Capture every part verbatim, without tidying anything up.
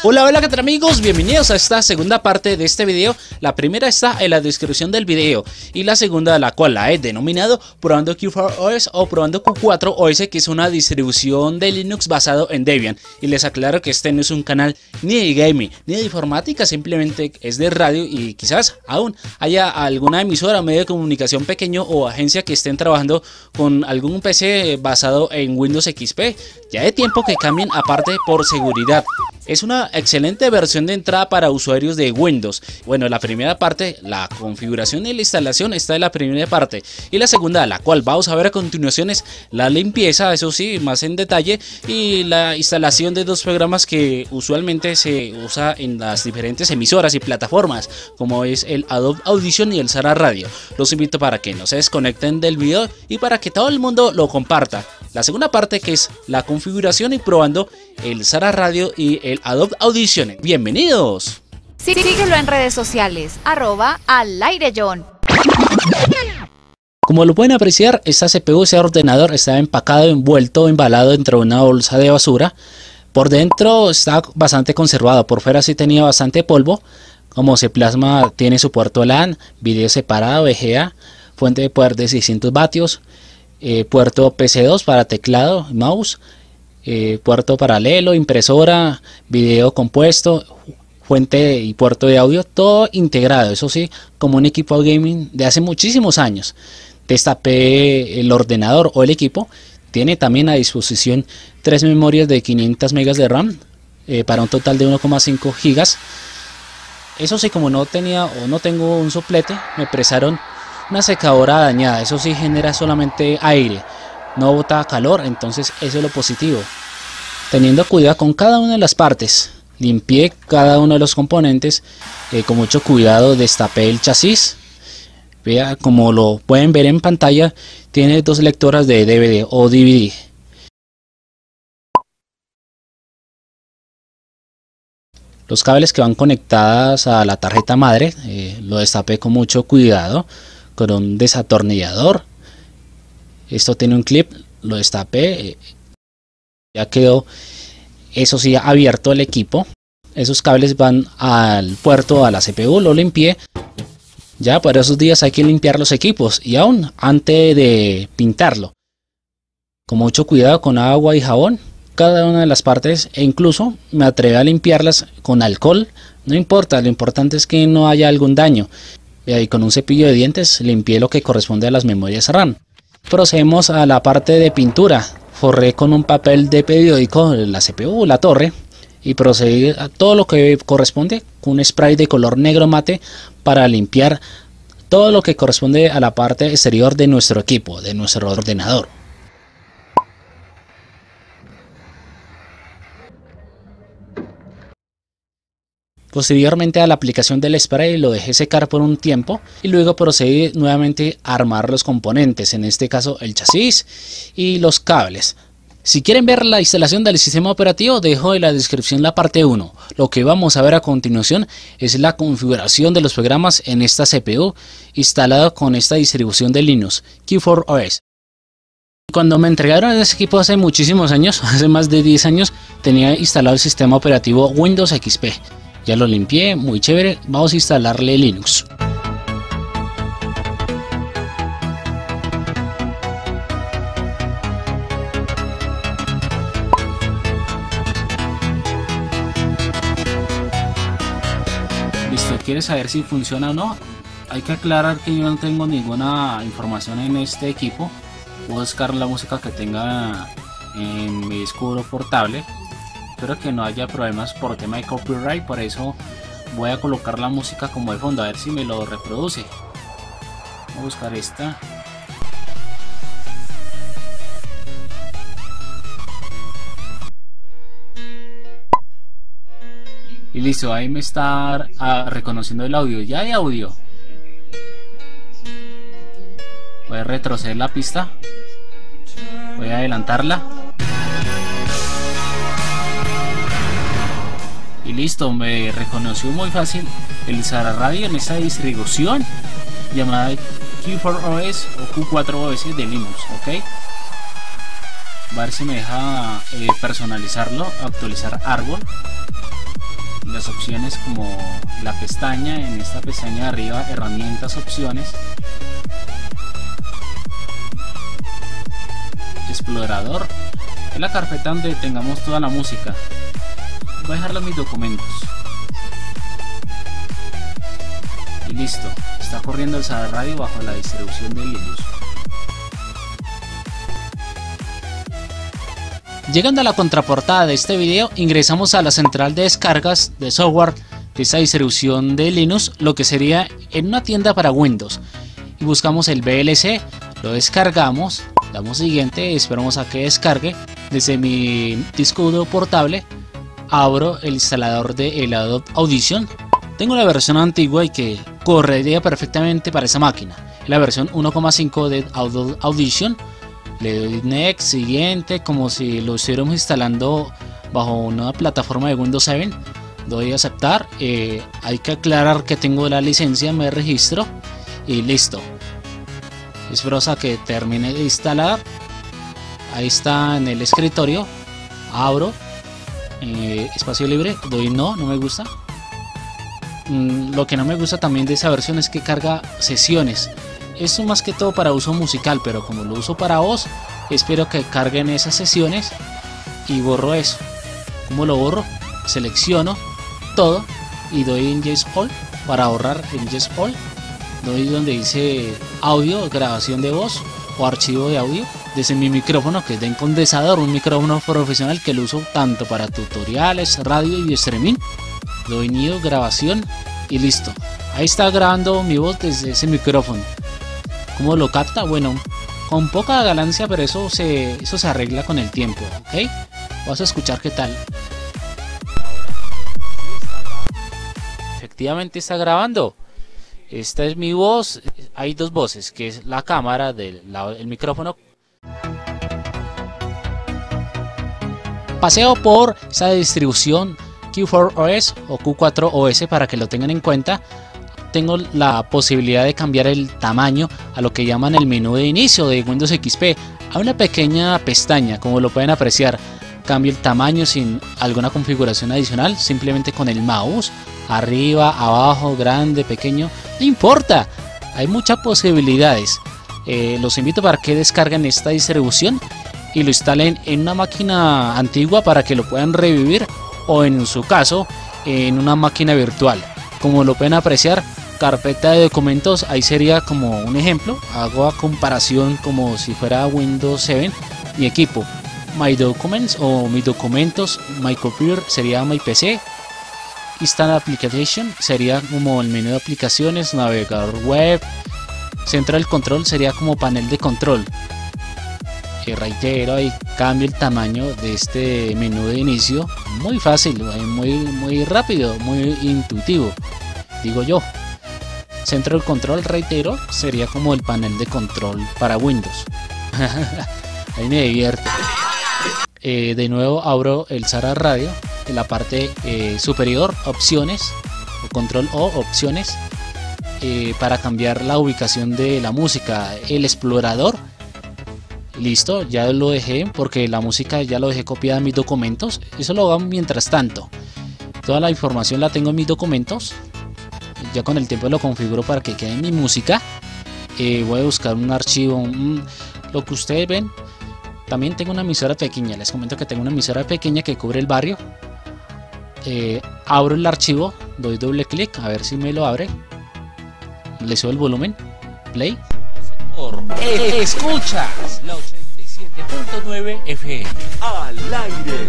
Hola, hola, ¿qué tal amigos? Bienvenidos a esta segunda parte de este video. La primera está en la descripción del video y la segunda, la cual la he denominado Probando Q cuatro O S o Probando Q cuatro O S, que es una distribución de Linux basado en Debian. Y les aclaro que este no es un canal ni de gaming ni de informática, simplemente es de radio y quizás aún haya alguna emisora, medio de comunicación pequeño o agencia que estén trabajando con algún P C basado en Windows X P. Ya de tiempo que cambien, aparte por seguridad. Es una excelente versión de entrada para usuarios de Windows. Bueno, la primera parte, la configuración y la instalación, está en la primera parte. Y la segunda, la cual vamos a ver a continuación, es la limpieza, eso sí, más en detalle. Y la instalación de dos programas que usualmente se usa en las diferentes emisoras y plataformas, como es el Adobe Audition y el Sara Radio. Los invito para que no se desconecten del video y para que todo el mundo lo comparta. La segunda parte, que es la configuración y probando el Sara Radio y el Adobe Audition. ¡Bienvenidos! Sí, síguelo en redes sociales, arroba al aire John. Como lo pueden apreciar, esta C P U, ese ordenador, está empacado, envuelto, embalado dentro de una bolsa de basura. Por dentro está bastante conservado, por fuera sí tenía bastante polvo. Como se plasma, tiene su puerto LAN, video separado, V G A, fuente de poder de seiscientos vatios. Eh, puerto P C dos para teclado, mouse, eh, puerto paralelo, impresora, video compuesto, fuente y puerto de audio, todo integrado, eso sí, como un equipo gaming de hace muchísimos años. Destapé el ordenador o el equipo, tiene también a disposición tres memorias de quinientos megas de RAM, eh, para un total de uno coma cinco gigas. Eso sí, como no tenía o no tengo un soplete, me prestaron una secadora dañada. Eso sí, genera solamente aire, no bota calor, entonces eso es lo positivo. Teniendo cuidado con cada una de las partes, limpié cada uno de los componentes, eh, con mucho cuidado destapé el chasis. Vea, como lo pueden ver en pantalla, tiene dos lectoras de D V D o D V D. Los cables que van conectadas a la tarjeta madre, eh, lo destapé con mucho cuidado con un desatornillador. Esto tiene un clip, lo destapé, ya quedó, eso sí, abierto el equipo. Esos cables van al puerto, a la C P U, lo limpié. Ya por esos días hay que limpiar los equipos, y aún antes de pintarlo, con mucho cuidado, con agua y jabón, cada una de las partes, e incluso me atreví a limpiarlas con alcohol. No importa, lo importante es que no haya algún daño. Y ahí con un cepillo de dientes limpié lo que corresponde a las memorias RAM. Procedemos a la parte de pintura. Forré con un papel de periódico la C P U, la torre, y procedí a todo lo que corresponde con un spray de color negro mate para limpiar todo lo que corresponde a la parte exterior de nuestro equipo, de nuestro ordenador. Posteriormente a la aplicación del spray lo dejé secar por un tiempo y luego procedí nuevamente a armar los componentes, en este caso el chasis y los cables. Si quieren ver la instalación del sistema operativo, dejo en la descripción la parte uno. Lo que vamos a ver a continuación es la configuración de los programas en esta C P U instalado con esta distribución de Linux, Q cuatro O S. Cuando me entregaron ese equipo hace muchísimos años, hace más de diez años, tenía instalado el sistema operativo Windows X P. Ya lo limpié, muy chévere. Vamos a instalarle Linux. Listo, ¿quieres saber si funciona o no? Hay que aclarar que yo no tengo ninguna información en este equipo. Puedo buscar la música que tenga en mi disco duro portable. Espero que no haya problemas por tema de copyright, por eso voy a colocar la música como de fondo, a ver si me lo reproduce. Voy a buscar esta. Y listo, ahí me está ah, reconociendo el audio. Ya hay audio. Voy a retroceder la pista. Voy a adelantarla. Y listo, me reconoció muy fácil el Sara Radio en esta distribución llamada Q cuatro O S o Q cuatro O S de Linux, ok. A ver si me deja eh, personalizarlo, actualizar árbol. las opciones como la pestaña, en esta pestaña de arriba, herramientas, opciones, explorador, es la carpeta donde tengamos toda la música. Voy a dejarlo en mis documentos y listo, está corriendo el Sara Radio bajo la distribución de Linux. Llegando a la contraportada de este video, ingresamos a la central de descargas de software de esta distribución de Linux, lo que sería en una tienda para Windows, y buscamos el V L C, lo descargamos, damos siguiente, esperamos a que descargue. Desde mi disco duro portable abro el instalador de el Adobe Audition. Tengo la versión antigua y que correría perfectamente para esa máquina, la versión uno coma cinco de Adobe Audition. Le doy next, siguiente, como si lo estuviéramos instalando bajo una plataforma de Windows siete. Doy a aceptar, eh, hay que aclarar que tengo la licencia, me registro y listo. Espero a que termine de instalar. Ahí está en el escritorio, abro, eh, espacio libre, doy no, no me gusta. Mm, lo que no me gusta también de esa versión es que carga sesiones. Esto más que todo para uso musical, pero como lo uso para voz, espero que carguen esas sesiones y borro eso. ¿Cómo lo borro? Selecciono todo y doy en Yes All para ahorrar en Yes All. Doy donde dice audio, grabación de voz o archivo de audio. Desde mi micrófono, que es de un condensador, un micrófono profesional que lo uso tanto para tutoriales, radio y streaming. Doy New, grabación y listo. Ahí está grabando mi voz desde ese micrófono. ¿Cómo lo capta? Bueno, con poca ganancia, pero eso se, eso se arregla con el tiempo, ¿ok? Vamos a escuchar qué tal. Efectivamente está grabando. Esta es mi voz. Hay dos voces, que es la cámara del el micrófono. Paseo por esa distribución Q cuatro O S o Q cuatro O S para que lo tengan en cuenta. Tengo la posibilidad de cambiar el tamaño a lo que llaman el menú de inicio de Windows X P. Hay una pequeña pestaña, como lo pueden apreciar. Cambio el tamaño sin alguna configuración adicional, simplemente con el mouse, arriba, abajo, grande, pequeño, no importa. Hay muchas posibilidades. Eh, los invito para que descarguen esta distribución y lo instalen en una máquina antigua para que lo puedan revivir, o en su caso en una máquina virtual. Como lo pueden apreciar, carpeta de documentos, ahí sería como un ejemplo. Hago a comparación como si fuera Windows siete. Mi equipo, My Documents o mis documentos, My Computer sería My P C. Install Application sería como el menú de aplicaciones, navegador web. Central Control sería como panel de control. Y reitero, ahí cambio el tamaño de este menú de inicio. Muy fácil, muy, muy rápido, muy intuitivo, digo yo. Central Control, reitero, sería como el panel de control para Windows. Ahí me divierto. Eh, de nuevo abro el Sara Radio. En la parte eh, superior, opciones, o control O, opciones. Eh, para cambiar la ubicación de la música, el explorador. Listo, ya lo dejé porque la música ya lo dejé copiada en mis documentos. Eso lo hago mientras tanto. Toda la información la tengo en mis documentos. Ya con el tiempo lo configuro para que quede en mi música. Eh, voy a buscar un archivo. Un, lo que ustedes ven. También tengo una emisora pequeña. Les comento que tengo una emisora pequeña que cubre el barrio. Eh, abro el archivo. Doy doble clic. A ver si me lo abre. Le subo el volumen. Play. Escuchas la ochenta y siete punto nueve F M al aire.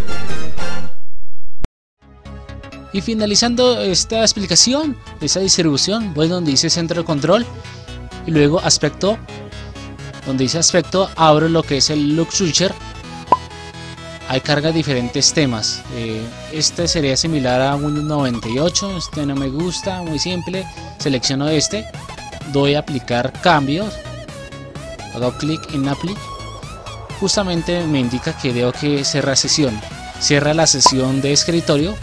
Y finalizando esta explicación de esa distribución, voy donde dice centro de control y luego aspecto. Donde dice aspecto, abro lo que es el Look Switcher. Ahí carga diferentes temas. Eh, este sería similar a Windows noventa y ocho. Este no me gusta, muy simple. Selecciono este, doy a aplicar cambios. Hago clic en Apply. Justamente me indica que debo que cerrar sesión. Cierra la sesión de escritorio.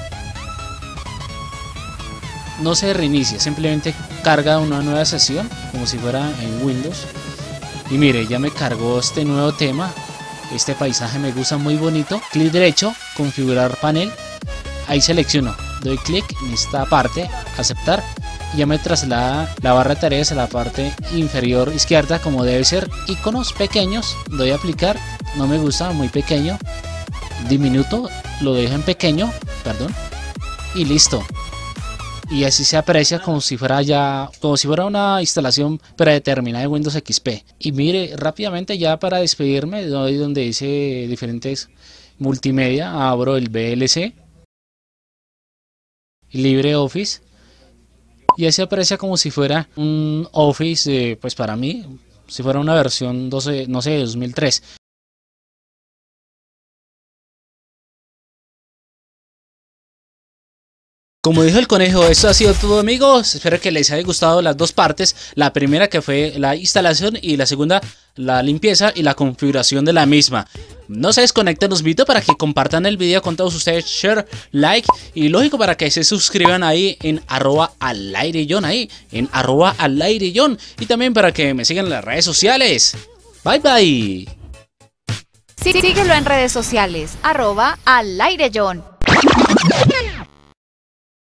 No se reinicia, simplemente carga una nueva sesión como si fuera en Windows. Y mire, ya me cargó este nuevo tema. Este paisaje me gusta, muy bonito. Clic derecho, configurar panel. Ahí selecciono doy clic en esta parte, aceptar, y ya me traslada la barra de tareas a la parte inferior izquierda como debe ser. Iconos pequeños, doy a aplicar, no me gusta, muy pequeño, diminuto, lo dejo en pequeño, perdón, y listo. Y así se aprecia como si fuera ya como si fuera una instalación predeterminada de Windows X P. Y mire, rápidamente ya para despedirme, doy donde dice diferentes multimedia, abro el V L C, LibreOffice, y así aprecia como si fuera un Office, eh, pues para mí, si fuera una versión doce, no sé, dos mil tres. Como dijo el conejo, esto ha sido todo, amigos. Espero que les haya gustado las dos partes. La primera, que fue la instalación, y la segunda, la limpieza y la configuración de la misma. No se desconecten, los invito para que compartan el video con todos ustedes, share, like, y lógico para que se suscriban ahí en arroba alaireyón, ahí en arroba alaireyón, y también para que me sigan en las redes sociales. Bye bye. Sí, síguelo en redes sociales, arroba alaireyón.